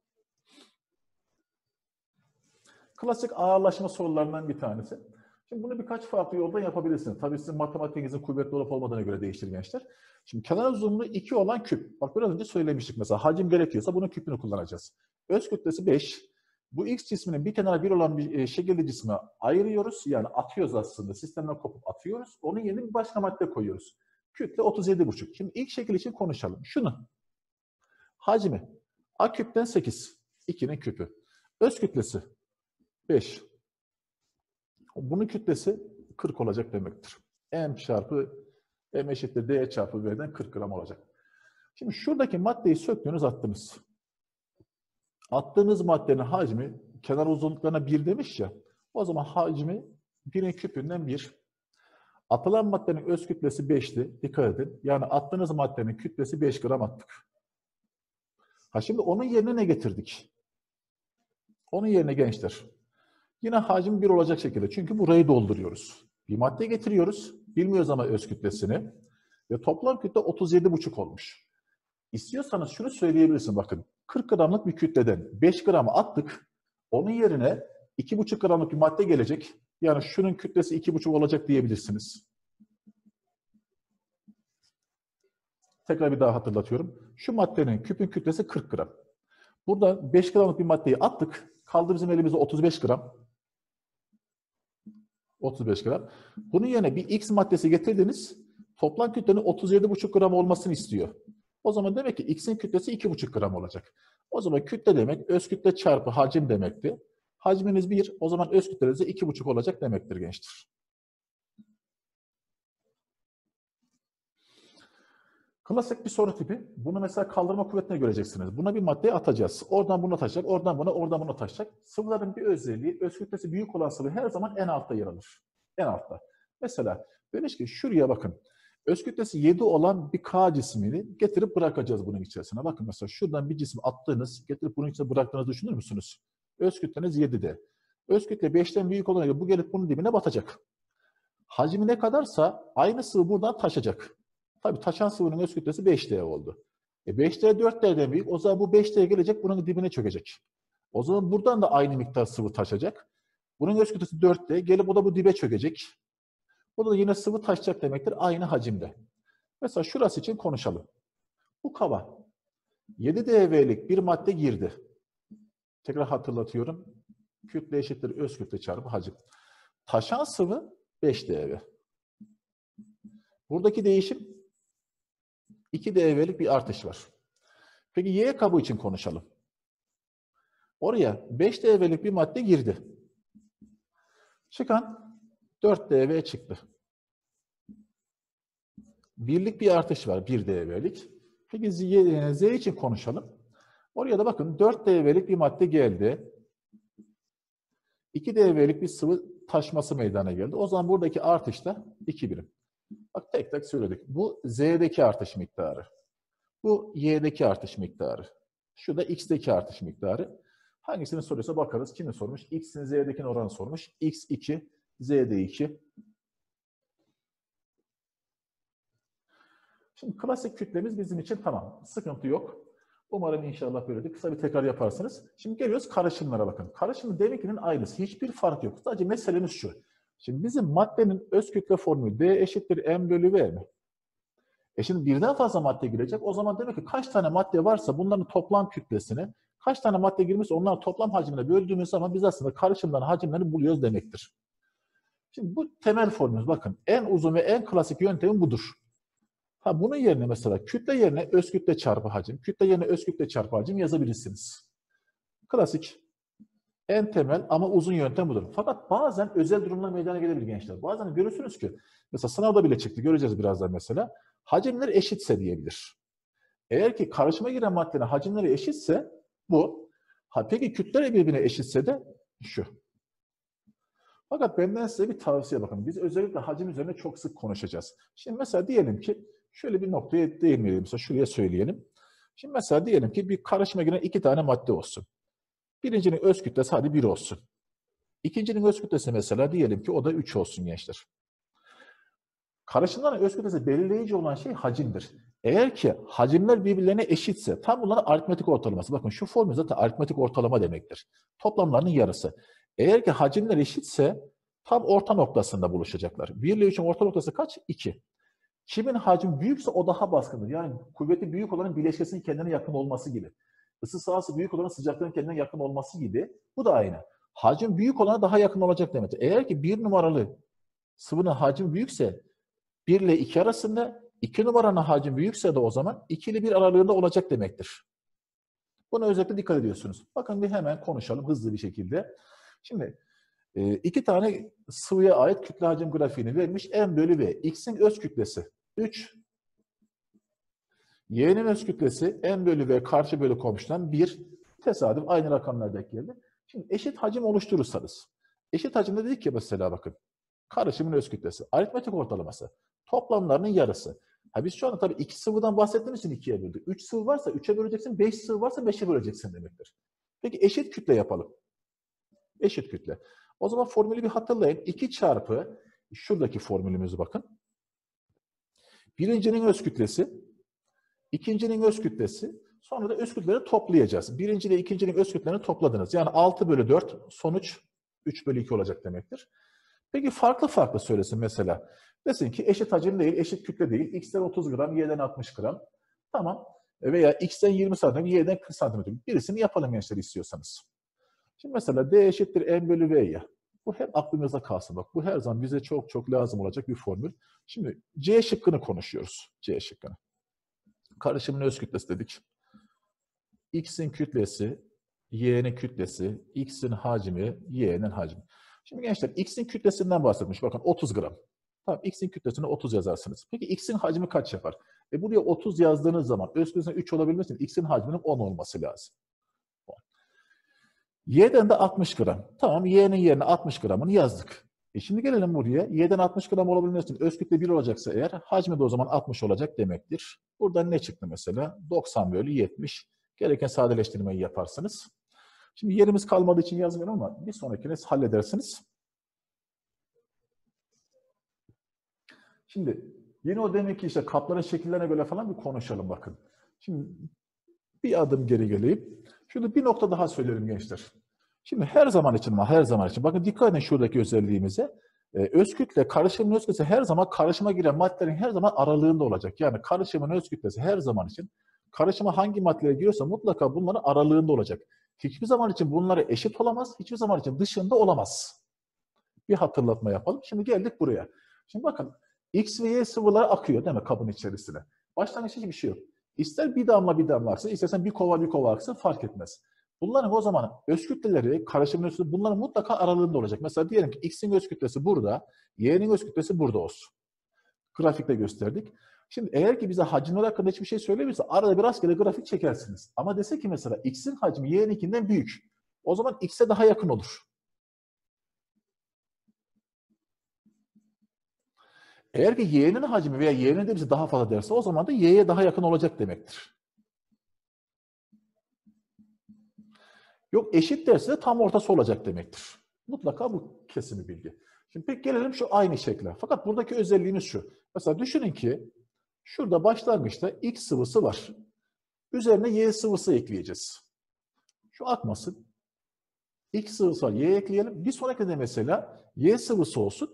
Klasik ağırlaşma sorularından bir tanesi. Şimdi bunu birkaç farklı yoldan yapabilirsiniz. Tabii sizin matematiğinizin kuvvetli olup olmadığına göre değiştir gençler. Şimdi kenar uzunluğu 2 olan küp. Bak biraz önce söylemiştik mesela. Hacim gerekiyorsa bunun küpünü kullanacağız. Öz kütlesi 5. Bu X cisminin bir kenara 1 olan bir şekilli cisme ayırıyoruz. Yani atıyoruz aslında. Sistemden kopup atıyoruz. Onun yerine bir başka madde koyuyoruz. Kütle 37,5. Şimdi ilk şekil için konuşalım. Şunu. Hacmi. A küpten 8. 2'nin küpü. Öz kütlesi 5. Bunun kütlesi 40 olacak demektir. M eşittir D çarpı V'den 40 gram olacak. Şimdi şuradaki maddeyi söktünüz, attınız. Attığınız maddenin hacmi kenar uzunluklarına 1 demiş ya. O zaman hacmi 1'in küpünden 1. Atılan maddenin öz kütlesi 5'ti. Dikkat edin. Yani attığınız maddenin kütlesi 5 gram attık. Şimdi onun yerine ne getirdik? Onun yerine gençler. Yine hacim 1 olacak şekilde. Çünkü burayı dolduruyoruz. Bir madde getiriyoruz. Bilmiyoruz ama öz kütlesini. Ve toplam kütle 37,5 olmuş. İstiyorsanız şunu söyleyebilirsin. Bakın 40 gramlık bir kütleden 5 gramı attık. Onun yerine 2,5 gramlık bir madde gelecek. Yani şunun kütlesi 2,5 olacak diyebilirsiniz. Tekrar bir daha hatırlatıyorum. Şu maddenin küpün kütlesi 40 gram. Burada 5 gramlık bir maddeyi attık. Kaldı bizim elimizde 35 gram. 35 gram. Bunun yerine bir X maddesi getirdiniz. Toplam kütlenin 37,5 gram olmasını istiyor. O zaman demek ki X'in kütlesi 2,5 gram olacak. O zaman kütle demek öz kütle çarpı hacim demekti. Hacminiz 1. O zaman öz kütleniz de 2,5 olacak demektir gençler. Klasik bir soru tipi. Bunu mesela kaldırma kuvvetine göreceksiniz. Buna bir maddeyi atacağız. Oradan bunu taşıyacak, oradan buna, oradan bunu taşıyacak. Sıvıların bir özelliği, öz kütlesi büyük olan sıvı her zaman en altta yer alır. En altta. Mesela demiş ki şuraya bakın. Öz kütlesi 7 olan bir K cismini getirip bırakacağız bunun içerisine. Bakın mesela şuradan bir cisim attığınız, getirip bunun içine bıraktığınızı düşünür müsünüz? Öz kütleniz 7'de. Öz kütle 5'ten büyük olana göre bu gelip bunun dibine batacak. Hacmi ne kadarsa aynı sıvı buradan taşacak. Tabii taşan sıvının öz kütlesi 5D oldu. 5D 4D'den büyük. O zaman bu 5D gelecek, bunun dibine çökecek. O zaman buradan da aynı miktar sıvı taşacak. Bunun öz kütlesi 4D. Gelip o da bu dibe çökecek. Bu da yine sıvı taşacak demektir. Aynı hacimde. Mesela şurası için konuşalım. Bu kaba 7dV'lik bir madde girdi. Tekrar hatırlatıyorum. Kütle eşittir öz kütle çarpı hacim. Taşan sıvı 5dV. Buradaki değişim 2dV'lik bir artış var. Peki Y kabı için konuşalım. Oraya 5dV'lik bir madde girdi. Çıkan 4dV çıktı. Birlik bir artış var, 1dV'lik. Peki Z için konuşalım. Oraya da bakın 4dV'lik bir madde geldi. 2dV'lik bir sıvı taşması meydana geldi. O zaman buradaki artış da 2 birim. Bak tek tek söyledik. Bu Z'deki artış miktarı. Bu Y'deki artış miktarı. Şu da X'deki artış miktarı. Hangisini soruyorsa bakarız. Kimi sormuş? X'in Z'dekinin oranı sormuş. X2, Z'de 2. Şimdi klasik kütlemiz bizim için tamam. Sıkıntı yok. Umarım inşallah böyledir. Kısa bir tekrar yaparsınız. Şimdi geliyoruz karışımlara bakın. Karışımın deminkinin aynısı. Hiçbir fark yok. Sadece meselemiz şu. Şimdi bizim maddenin öz kütle formülü D eşittir M bölü V mi? Şimdi birden fazla madde girecek. O zaman demek ki kaç tane madde varsa bunların toplam kütlesini, kaç tane madde girmişse onların toplam hacmine böldüğümüz zaman biz aslında karışımların hacimlerini buluyoruz demektir. Şimdi bu temel formülümüz. Bakın en uzun ve en klasik yöntemi budur. Bunun yerine mesela kütle yerine öz kütle çarpı hacim, kütle yerine öz kütle çarpı hacim yazabilirsiniz. Klasik, en temel ama uzun yöntem budur. Fakat bazen özel durumlar meydana gelebilir gençler. Bazen görürsünüz ki, mesela sınavda bile çıktı, göreceğiz birazdan mesela. Hacimler eşitse diyebilir. Eğer ki karışıma giren maddenin hacimleri eşitse bu. Peki kütleler birbirine eşitse de şu. Fakat benden size bir tavsiye bakın. Biz özellikle hacim üzerine çok sık konuşacağız. Şimdi mesela diyelim ki şöyle bir noktaya değinmeyelim. Mesela şuraya söyleyelim. Şimdi mesela diyelim ki bir karışıma giren 2 tane madde olsun. Birincinin öz kütlesi hadi 1 olsun. İkincinin öz kütlesi mesela diyelim ki o da 3 olsun gençler. Karışımların öz kütlesi belirleyici olan şey hacimdir. Eğer ki hacimler birbirlerine eşitse, tam bunların aritmetik ortalaması. Bakın şu formül zaten aritmetik ortalama demektir. Toplamlarının yarısı. Eğer ki hacimler eşitse tam orta noktasında buluşacaklar. 1 ile 3'ün orta noktası kaç? 2. Kimin hacmi büyükse o daha baskındır. Yani kuvveti büyük olanın bileşkesinin kendine yakın olması gibi. Isı sahası büyük olanın sıcaklığının kendine yakın olması gibi. Bu da aynı. Hacim büyük olana daha yakın olacak demektir. Eğer ki 1 numaralı sıvının hacmi büyükse 1 ile 2 arasında, 2 numaranın hacmi büyükse de o zaman 2 ile 1 aralığında olacak demektir. Buna özellikle dikkat ediyorsunuz. Bakın bir hemen konuşalım hızlı bir şekilde. Şimdi 2 tane sıvıya ait kütle hacim grafiğini vermiş. M bölü V. X'in öz kütlesi 3. Y'nin öz kütlesi M bölü V karşı bölü komşudan 1. Tesadüf aynı rakamlar denk geldi. Şimdi eşit hacim oluşturursanız. Eşit hacimde dedik ki mesela bakın. Karışımın öz kütlesi. Aritmetik ortalaması. Toplamlarının yarısı. Biz şu anda tabii 2 sıvıdan bahsettiğimiz için 2'ye böldük. 3 sıvı varsa 3'e böleceksin. 5 sıvı varsa 5'e böleceksin demektir. Peki eşit kütle yapalım. Eşit kütle. O zaman formülü bir hatırlayın. 2 çarpı şuradaki formülümüzü bakın. Birincinin öz kütlesi, ikincinin öz kütlesi, sonra da öz kütleleri toplayacağız. Birinci ile ikincinin öz kütlelerini topladınız. Yani 6 bölü 4 sonuç 3 bölü 2 olacak demektir. Peki farklı farklı söylesin mesela. Desin ki eşit hacim değil, eşit kütle değil. X'ten 30 gram, Y'den 60 gram. Tamam. Veya X'ten 20 santim, Y'den 40 santimetre. Birisini yapalım gençler istiyorsanız. Şimdi mesela D eşittir M bölü V'ye. Bu hep aklımızda kalsın. Bak bu her zaman bize çok çok lazım olacak bir formül. Şimdi C şıkkını konuşuyoruz. C şıkkını. Karışımın öz kütlesi dedik. X'in kütlesi, Y'nin kütlesi, X'in hacmi, Y'nin hacmi. Şimdi gençler X'in kütlesinden bahsetmiş. Bakın 30 gram. Tamam X'in kütlesine 30 yazarsınız. Peki X'in hacmi kaç yapar? Buraya 30 yazdığınız zaman öz kütlesine 3 olabilmesi için X'in hacminin 10 olması lazım. Y'den de 60 gram. Tamam Y'nin yerine 60 gramını yazdık. Şimdi gelelim buraya. Y'den 60 gram olabilmesi için öz kütle 1 olacaksa eğer hacmi de o zaman 60 olacak demektir. Buradan ne çıktı mesela? 90 bölü 70. Gereken sadeleştirmeyi yaparsınız. Şimdi yerimiz kalmadığı için yazmıyorum ama bir sonrakini halledersiniz. Şimdi yine o demek ki işte kapların şekillerine göre falan bir konuşalım bakın. Şimdi bir adım geri geleyim. Şurada bir nokta daha söylerim gençler. Şimdi her zaman için bakın dikkat edin şuradaki özelliğimize. Öz kütle, karışımın öz kütlesi her zaman karışıma giren maddelerin her zaman aralığında olacak. Yani karışımın öz kütlesi her zaman için karışıma hangi maddeler giriyorsa mutlaka bunların aralığında olacak. Hiçbir zaman için bunları eşit olamaz, hiçbir zaman için dışında olamaz. Bir hatırlatma yapalım. Şimdi geldik buraya. Şimdi bakın X ve Y sıvıları akıyor değil mi kabın içerisine? Başlangıçta hiçbir şey yok. İster bir damla aksın, istersen bir kova aksın fark etmez. Bunların o zaman öz kütleleri, karışımın öz kütleleri bunların mutlaka aralığında olacak. Mesela diyelim ki X'in öz kütlesi burada, Y'nin öz kütlesi burada olsun. Grafikte gösterdik. Şimdi eğer ki bize hacimler hakkında hiçbir şey söylemiyorsa arada bir rastgele grafik çekersiniz. Ama dese ki mesela X'in hacmi Y'ninkinden büyük. O zaman X'e daha yakın olur. Eğer ki Y'nin hacmi veya Y'nin de bize daha fazla derse o zaman da Y'ye daha yakın olacak demektir. Yok eşit derse de tam ortası olacak demektir. Mutlaka bu kesin bir bilgi. Şimdi pek gelelim şu aynı şekle. Fakat buradaki özelliğimiz şu. Mesela düşünün ki şurada başlangıçta X sıvısı var. Üzerine Y sıvısı ekleyeceğiz. Şu akmasın. X sıvısı var. Y ekleyelim. Bir sonraki de mesela Y sıvısı olsun.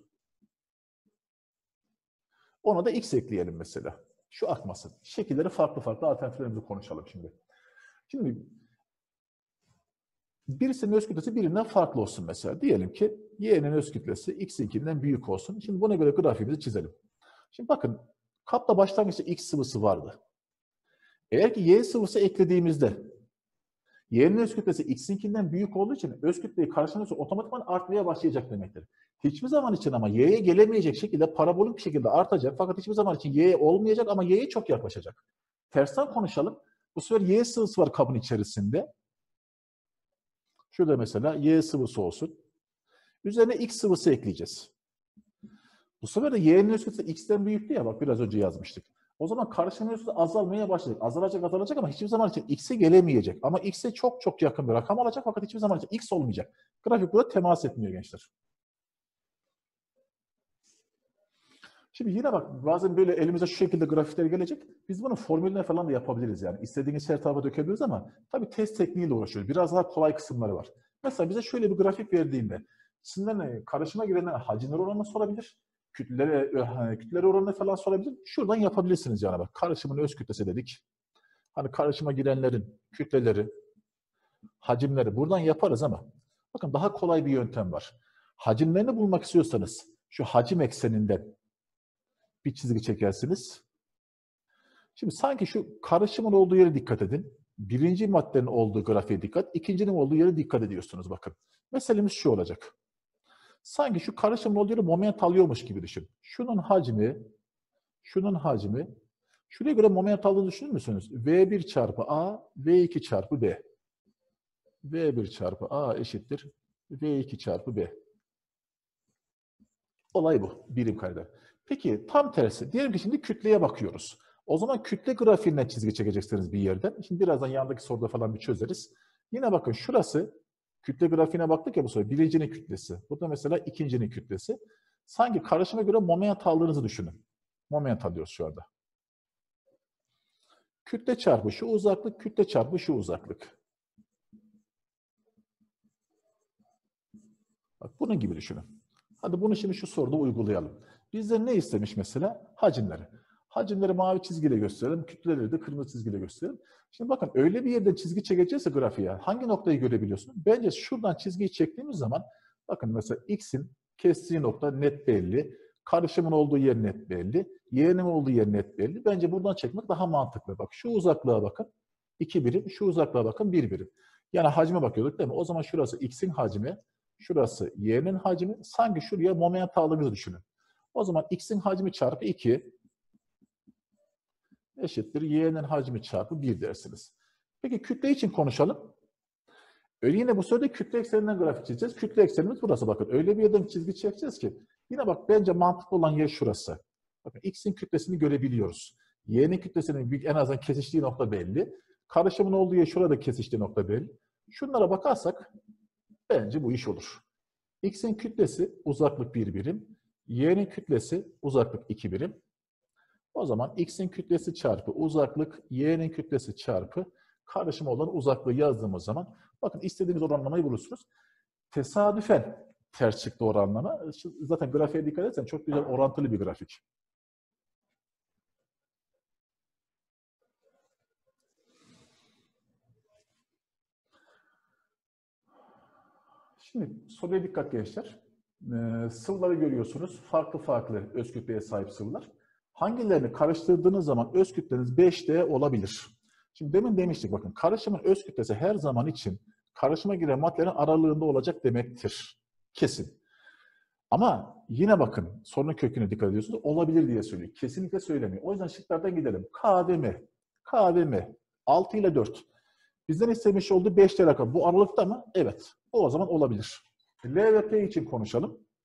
Ona da X ekleyelim mesela. Şu akmasın. Şekilleri farklı alternatiflerimizi konuşalım şimdi. Şimdi birisinin öz kütlesi birinden farklı olsun mesela. Diyelim ki Y'nin öz kütlesi X'inkinden büyük olsun. Şimdi buna göre grafiğimizi çizelim. Şimdi bakın kapta başlangıçta X sıvısı vardı. Eğer ki Y sıvısı eklediğimizde Y'nin öz kütlesi X'inkinden büyük olduğu için öz kütleyi karşılaştırırsa otomatikman artmaya başlayacak demektir. Hiçbir zaman için ama Y'ye gelemeyecek şekilde parabolik bir şekilde artacak. Fakat hiçbir zaman için Y'ye olmayacak ama Y'ye çok yaklaşacak. Tersten konuşalım. Bu sefer Y sıvısı var kabın içerisinde. Şurada mesela Y sıvısı olsun. Üzerine X sıvısı ekleyeceğiz. Bu sefer de Y'nin öz kütlesi X'ten büyüktü ya bak biraz önce yazmıştık. O zaman karışımın öz kütlesi azalmaya başlayacak. Azalacak ama hiçbir zaman için X'e gelemeyecek. Ama X'e çok yakın bir rakam alacak fakat hiçbir zaman için X olmayacak. Grafik burada temas etmiyor gençler. Şimdi yine bak bazen böyle elimize şu şekilde grafikler gelecek. Biz bunu formülüne falan da yapabiliriz yani. İstediğiniz her tarafa dökebiliriz ama tabii test tekniğiyle uğraşıyoruz. Biraz daha kolay kısımları var. Mesela bize şöyle bir grafik verdiğinde sizden karışıma girenler hacimler oranını sorabilir. Kütlere oranını falan sorabilir. Şuradan yapabilirsiniz yani bak. Karışımın öz kütlesi dedik. Hani karışıma girenlerin kütleleri, hacimleri buradan yaparız ama bakın daha kolay bir yöntem var. Hacimlerini bulmak istiyorsanız şu hacim ekseninden bir çizgi çekersiniz. Şimdi sanki şu karışımın olduğu yere dikkat edin. Birinci maddenin olduğu grafiğe dikkat, ikincinin olduğu yere dikkat ediyorsunuz bakın. Meselemiz şu olacak. Sanki şu karışımın olduğu yere moment alıyormuş gibi düşün. Şunun hacmi, şuraya göre moment aldığını düşünür müsünüz? V1 çarpı A, V2 çarpı B. V1 çarpı A eşittir V2 çarpı B. Olay bu, birim karede. Peki tam tersi. Diyelim ki şimdi kütleye bakıyoruz. O zaman kütle grafiğinden çizgi çekeceksiniz bir yerden. Şimdi birazdan yandaki soruda falan bir çözeriz. Yine bakın şurası kütle grafiğine baktık ya bu soru. Birincinin kütlesi. Burada mesela ikincinin kütlesi. Sanki karışıma göre moment aldığınızı düşünün. Moment alıyoruz şu anda. Kütle çarpı şu uzaklık, kütle çarpı şu uzaklık. Bak bunun gibi düşünün. Hadi bunu şimdi şu soruda uygulayalım. Bizden ne istemiş mesela? Hacimleri. Hacimleri mavi çizgiyle gösterelim, kütleleri de kırmızı çizgiyle gösterelim. Şimdi bakın öyle bir yerde çizgi çekeceğiz grafiğe. Hangi noktayı görebiliyorsun? Bence şuradan çizgiyi çektiğimiz zaman bakın mesela X'in kestiği nokta net belli. Karışımın olduğu yer net belli. Y'nin olduğu yer net belli. Bence buradan çekmek daha mantıklı. Bak şu uzaklığa bakın. 2 birim. Şu uzaklığa bakın 1 birim. Yani hacme bakıyorduk değil mi? O zaman şurası X'in hacmi. Şurası Y'nin hacmi. Sanki şuraya moment aldığımızı düşünün. O zaman X'in hacmi çarpı 2 eşittir Y'nin hacmi çarpı 1 dersiniz. Peki kütle için konuşalım. Yine bu sırada kütle ekseninden grafik çizeceğiz. Kütle eksenimiz burası bakın. Öyle bir yerden çizgi çekeceğiz ki yine bak bence mantıklı olan yer şurası. Bakın x'in kütlesini görebiliyoruz. Y'nin kütlesinin en azından kesiştiği nokta belli. Karışımın olduğu yer şurada kesiştiği nokta belli. Şunlara bakarsak bence bu iş olur. X'in kütlesi uzaklık 1 birim. Y'nin kütlesi uzaklık 2 birim. O zaman x'in kütlesi çarpı uzaklık, y'nin kütlesi çarpı karışım olan uzaklığı yazdığımız zaman bakın istediğiniz oranlamayı bulursunuz. Tesadüfen ters çıktı oranlama. Zaten grafiğe dikkat edersen çok güzel orantılı bir grafik. Şimdi soruya dikkat gençler. Sıvıları görüyorsunuz. Farklı farklı öz kütleye sahip sıvılar. Hangilerini karıştırdığınız zaman öz kütleniz 5D olabilir. Şimdi demin demiştik bakın karışımın öz kütlesi her zaman için karışıma giren maddelerin aralığında olacak demektir. Kesin. Ama yine bakın sorunun köküne dikkat ediyorsunuz. Olabilir diye söylüyor. Kesinlikle söylemiyor. O yüzden şıklardan gidelim. K ve M. K ve M. 6 ile 4. Bizden istemiş olduğu 5 rakam. Bu aralıkta mı? Evet. O zaman olabilir. L ve P için konuşalım.